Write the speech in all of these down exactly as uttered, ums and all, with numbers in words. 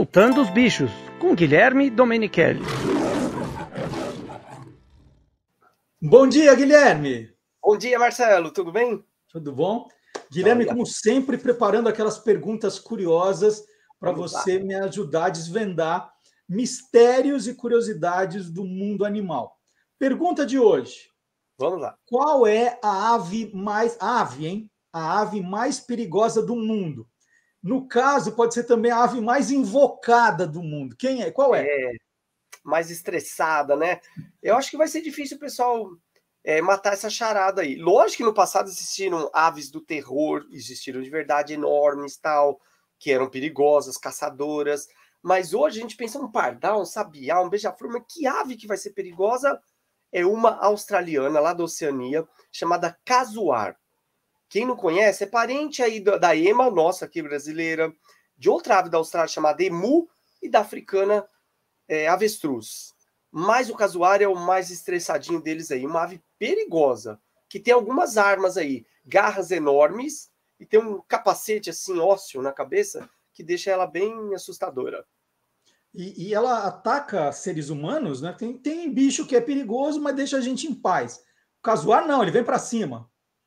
Soltando os Bichos, com Guilherme Domenichelli. Bom dia, Guilherme! Bom dia, Marcelo, tudo bem? Tudo bom? Guilherme, Olha. como sempre, preparando aquelas perguntas curiosas para você lá. Me ajudar a desvendar mistérios e curiosidades do mundo animal. Pergunta de hoje. Vamos lá. Qual é a ave mais... Ave, hein? A ave mais perigosa do mundo? No caso, pode ser também a ave mais invocada do mundo. Quem é? Qual é? É, mais estressada, né? Eu acho que vai ser difícil o pessoal é, matar essa charada aí. Lógico que no passado existiram aves do terror, existiram de verdade enormes, tal, que eram perigosas, caçadoras. Mas hoje a gente pensa um pardal, um sabiá, um beija-flor, mas que ave que vai ser perigosa? É uma australiana lá da Oceania, chamada casuar. Quem não conhece, é parente aí da ema, nossa aqui brasileira, de outra ave da Austrália chamada emu e da africana é, avestruz. Mas o casuar é o mais estressadinho deles aí, uma ave perigosa, que tem algumas armas aí, garras enormes e tem um capacete assim ósseo na cabeça que deixa ela bem assustadora. E, e ela ataca seres humanos, né? Tem, tem bicho que é perigoso, mas deixa a gente em paz. O casuar não, ele vem para cima.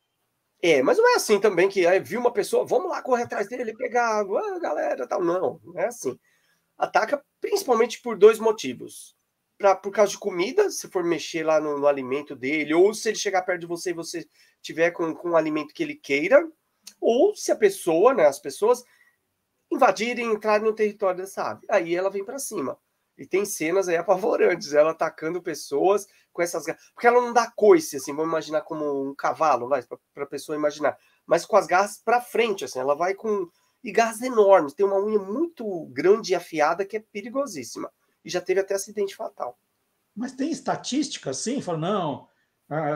É, mas não é assim também que aí viu uma pessoa, vamos lá correr atrás dele, pegar, ah, galera, tal. Não, não é assim. Ataca principalmente por dois motivos. Pra, por causa de comida, se for mexer lá no, no alimento dele, ou se ele chegar perto de você e você tiver com, com um alimento que ele queira, ou se a pessoa, né, as pessoas invadirem, entrarem no território dessa ave. Aí ela vem para cima. E tem cenas aí apavorantes, ela atacando pessoas com essas garras. Porque ela não dá coice, assim, vamos imaginar como um cavalo, vai, para a pessoa imaginar. Mas com as garras para frente, assim, ela vai com... E garras enormes, tem uma unha muito grande e afiada que é perigosíssima. E já teve até acidente fatal. Mas tem estatística, assim? Fala, não, a, a,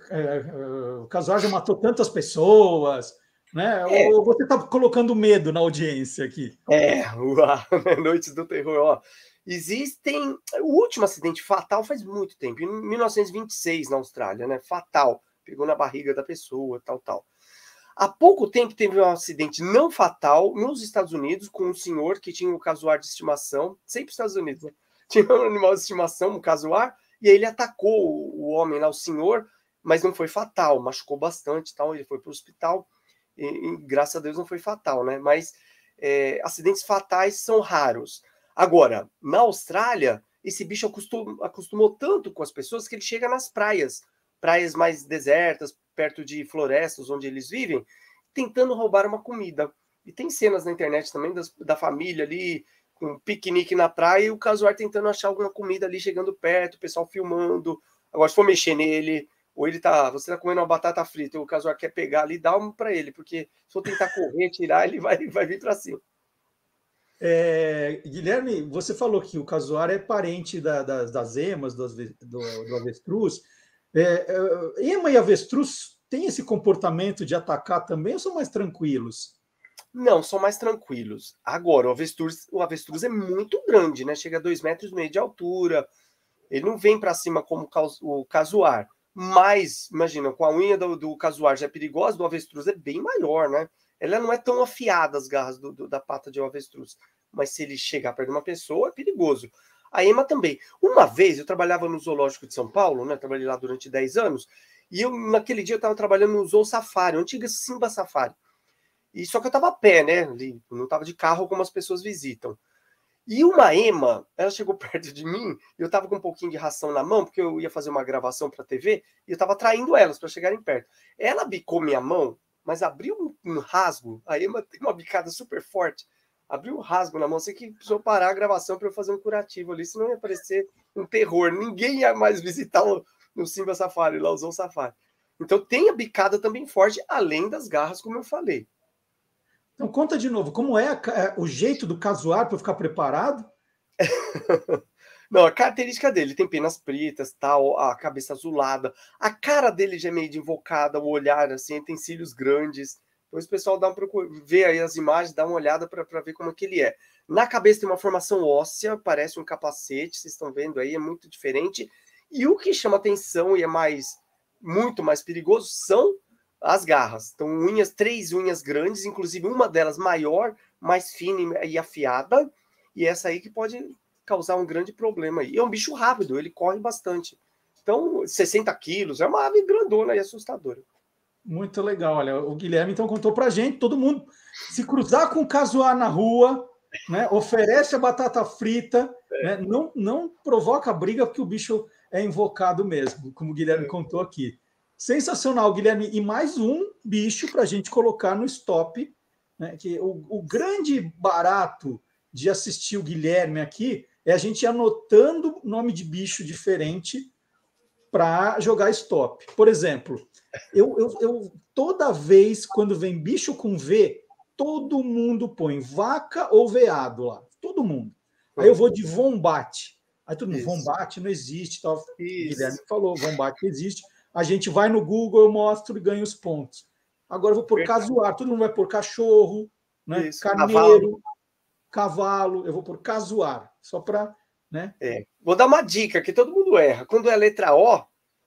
a, o casuar já matou tantas pessoas, né? É. Ou você está colocando medo na audiência aqui? É, uau, Noites do Terror, ó. Existem... O último acidente fatal faz muito tempo, em mil novecentos e vinte e seis, na Austrália, né? Fatal. Pegou na barriga da pessoa, tal, tal. Há pouco tempo teve um acidente não fatal nos Estados Unidos com um senhor que tinha um casuar de estimação, sempre nos Estados Unidos, né? Tinha um animal de estimação, um casuar, e aí ele atacou o homem lá, o senhor, mas não foi fatal, machucou bastante, tal. Ele foi para o hospital e, e graças a Deus não foi fatal, né? Mas é, acidentes fatais são raros. Agora, na Austrália, esse bicho acostumou, acostumou tanto com as pessoas que ele chega nas praias, praias mais desertas, perto de florestas onde eles vivem, tentando roubar uma comida. E tem cenas na internet também das, da família ali, com um piquenique na praia, e o casuar tentando achar alguma comida ali, chegando perto, o pessoal filmando. Agora, se for mexer nele, ou ele tá, você tá comendo uma batata frita, e o casuar quer pegar ali, dá um para ele, porque se for tentar correr, tirar, ele vai, vai vir para cima. É, Guilherme, você falou que o casuar é parente da, das, das emas, do, do, do avestruz. É, é, ema e avestruz têm esse comportamento de atacar também ou são mais tranquilos? Não, são mais tranquilos. Agora, o avestruz, o avestruz é muito grande, né? Chega a dois metros e meio de altura. Ele não vem para cima como o casuar. Mas, imagina, com a unha do, do casuar já é perigosa, do avestruz é bem maior, né? Ela não é tão afiada, as garras do, do, da pata de um avestruz. Mas se ele chegar perto de uma pessoa, é perigoso. A ema também. Uma vez, eu trabalhava no zoológico de São Paulo, né? Trabalhei lá durante dez anos. E eu, naquele dia, eu estava trabalhando no Zoo Safari, antiga Simba Safari. E só que eu estava a pé, né? Não estava de carro, algumas pessoas visitam. E uma ema, ela chegou perto de mim, e eu estava com um pouquinho de ração na mão, porque eu ia fazer uma gravação para a T V, e eu estava atraindo elas para chegarem perto. Ela bicou minha mão, mas abriu um, um rasgo. A ema tem uma bicada super forte. Abriu um rasgo na mão, sei que precisou parar a gravação para eu fazer um curativo ali, senão ia parecer um terror. Ninguém ia mais visitar o, no Simba Safari, lá usou o Safari. Então tem a bicada também forte, além das garras, como eu falei. Então conta de novo, como é o jeito do casuar para ficar preparado? Não, a característica dele tem penas pretas, tal, a cabeça azulada, a cara dele já é meio de invocada, o olhar assim, tem cílios grandes. Depois o pessoal dá um procura, vê aí as imagens, dá uma olhada para ver como é que ele é. Na cabeça tem uma formação óssea, parece um capacete, vocês estão vendo aí, é muito diferente. E o que chama atenção e é mais muito mais perigoso são as garras. Então, unhas, três unhas grandes, inclusive uma delas maior, mais fina e afiada, E essa aí que pode causar um grande problema aí. E é um bicho rápido, ele corre bastante. Então, sessenta quilos, é uma ave grandona e assustadora. Muito legal, olha, o Guilherme então contou pra gente, todo mundo, se cruzar com o casuar na rua, né, oferece a batata frita, é. né, não, não provoca briga, porque o bicho é invocado mesmo, como o Guilherme é. contou aqui. Sensacional, Guilherme, e mais um bicho para a gente colocar no stop, né, que o, o grande barato de assistir o Guilherme aqui é a gente ir anotando nome de bicho diferente para jogar stop. Por exemplo, eu, eu, eu toda vez quando vem bicho com V, todo mundo põe vaca ou veado lá. Todo mundo. Aí eu vou de vombate. Aí todo mundo, vombate não existe. Tal. O Guilherme falou, vombate existe. A gente vai no Google, eu mostro e ganho os pontos. Agora eu vou por casuar. Todo mundo vai por cachorro, né? Carneiro, cavalo. cavalo. Eu vou por casuar. Só para... Né? É. Vou dar uma dica que todo mundo erra. Quando é a letra O,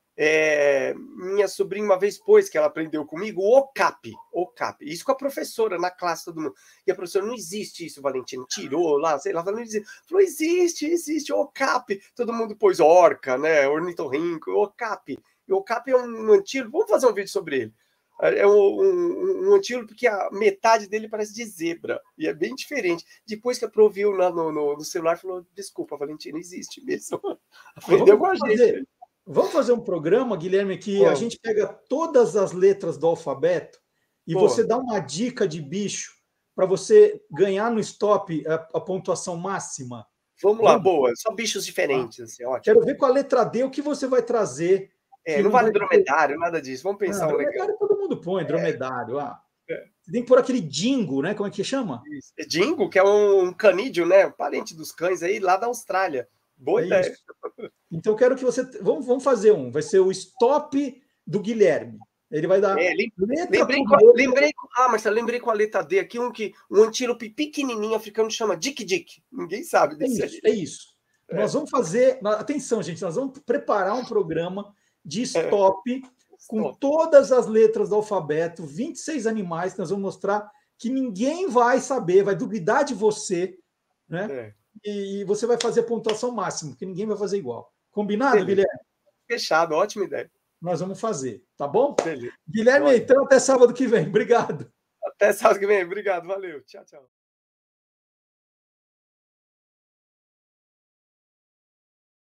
é... minha sobrinha uma vez pôs, que ela aprendeu comigo, o cap. O cap. Isso com a professora na classe, todo mundo. E a professora, não existe isso, Valentino. Tirou lá, sei lá. Não existe. Falou, existe, existe. O cap. Todo mundo pôs orca, né? Ornitorrinco. O cap. E o cap é um antílope. Vamos fazer um vídeo sobre ele. É um, um, um antílope porque a metade dele parece de zebra. E é bem diferente. Depois que a Pro viu no, no, no celular, falou, desculpa, Valentino, existe mesmo. Aprendeu com a gente. Vamos fazer um programa, Guilherme, que Pô. a gente pega todas as letras do alfabeto e Pô. você dá uma dica de bicho para você ganhar no stop a, a pontuação máxima. Vamos lá, Vamos. boa. Só bichos diferentes. Ah. Assim, ótimo. Quero ver com a letra D o que você vai trazer. É, não, não vale dromedário, ter... nada disso. Vamos pensar ah, um dromedário legal. todo mundo põe, dromedário. É. Ah. É. Você tem que pôr aquele dingo, né? Como é que chama? Isso. Dingo, que é um canídeo, né? Parente dos cães aí, lá da Austrália. Boa é ideia. Isso. Então, quero que você... Vamos, vamos fazer um. Vai ser o stop do Guilherme. Ele vai dar... É, lembrei, com a, lembrei, ah, Marcelo, lembrei com a letra D aqui, um, que, um antílope pequenininho africano chama Dick Dick. Ninguém sabe desse É isso. É isso. É. Nós vamos fazer... Atenção, gente. Nós vamos preparar um programa de stop é. com stop. todas as letras do alfabeto, vinte e seis animais que nós vamos mostrar que ninguém vai saber, vai duvidar de você, né? É. E você vai fazer a pontuação máxima, porque ninguém vai fazer igual. Combinado, Beleza. Guilherme? Fechado, ótima ideia. Nós vamos fazer, tá bom? Beleza. Guilherme, Olha. então até sábado que vem. Obrigado. Até sábado que vem. Obrigado, valeu. Tchau, tchau.